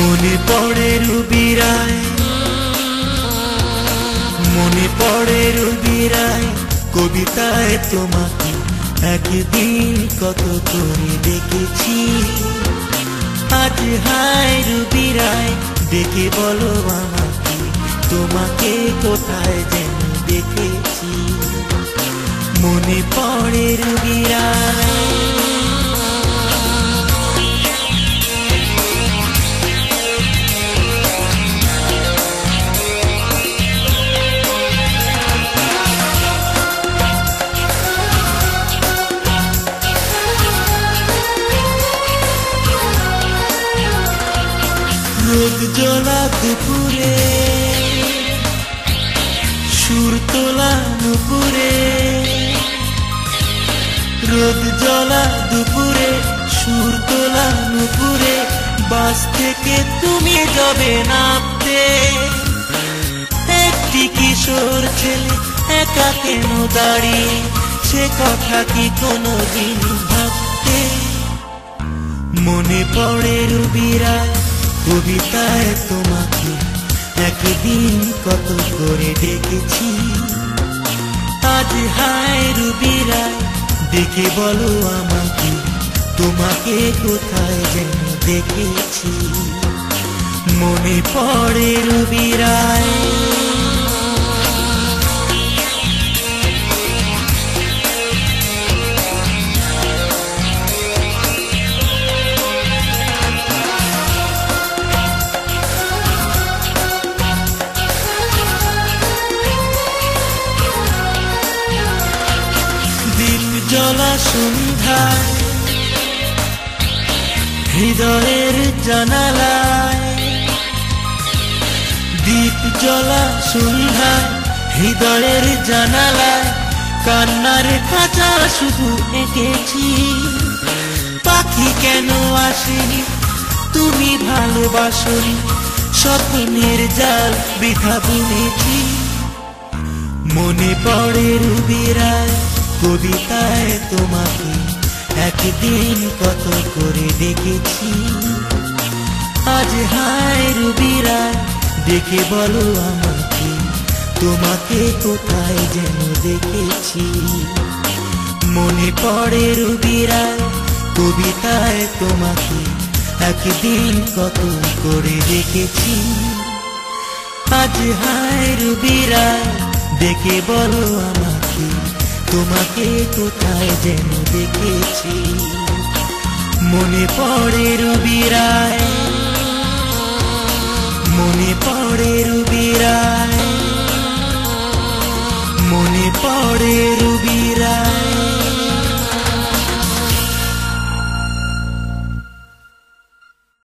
মনে পড়ে রুবি রায়, মনে পড়ে রুবি রায়, কবিতায় তোমাকে একদিন কত করে দেখেছি। আজ হায় রুবি রায়, দেখে বলো আমাকে তোমাকে কোথায় যেন দেখেছি। মনে পড়ে রুবি রায়। রোদ জ্বলা দুপুরে, সুর তোলা নুপুরে, রোদ জ্বলা দুপুরে, সুর তোলা নুপুরে, বাস থেকে তুমি যাবে নামতে। একটি কিশোর ছেলে একা কেন দাঁড়িয়ে, সে কথা কি কোনোদিন ভাবতে? মনে পড়ে রুবি রায়, কবিতায় তোমাকে একদিন কত করে ডেকেছি। আজ হায় রুবি রায়, দেখে বলো আমাকে তোমাকে কোথায় যেন দেখেছি। মনে পড়ে রুবি রায়। জ্বলা সন্ধ্যায়, হৃদয়ের জানালায়, দীপ জ্বলা সন্ধ্যায়, হৃদয়ের জানালায়, কান্নার খাঁচা শুধু এঁকেছি। পাখি কেন আসেনি, তুমি ভালোবাসনি, স্বপ্নের জাল বৃথা বুনেছি। মনে পড়ে রুবি রায়, কবিতায় তোমাকে একদিন কত করে দেখেছি। আজ হায় রুবি রায়, দেখে বলো আমাকে তোমাকে কোথায় যেন দেখেছি। মনে পড়ে রুবি রায়, কবিতায় তোমাকে একদিন কত করে দেখেছি। আজ হায় রুবি রায়, দেখে বলো আমাকে তোমাকে কোথায় যেন দেখেছি। মনে পড়ে রুবি রায়, মনে পড়ে রুবি রায়, মনে পড়ে রুবি রায়।